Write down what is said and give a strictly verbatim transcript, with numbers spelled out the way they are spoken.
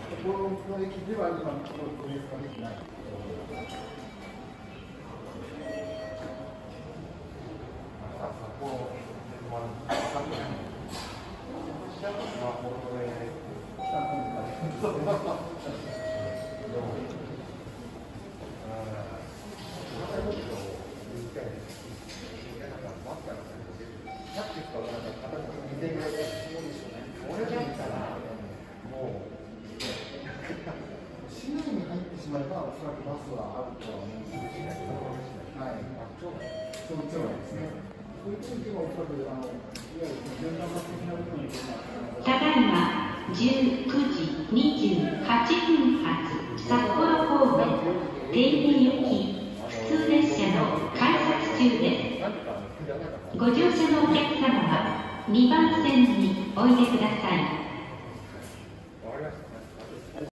この駅では今のところプレスができない。市内に入ってしまえば、おそらくバスはあるとは思うんですけど、はい、そう町内ですね。そういう地域はおそらくあのいわゆる循環バス的な部分にただいまじゅうくじにじゅうはちふん発札幌方面定年行き普通列車の改札中です。ご乗車のお客様はにばん線においでください。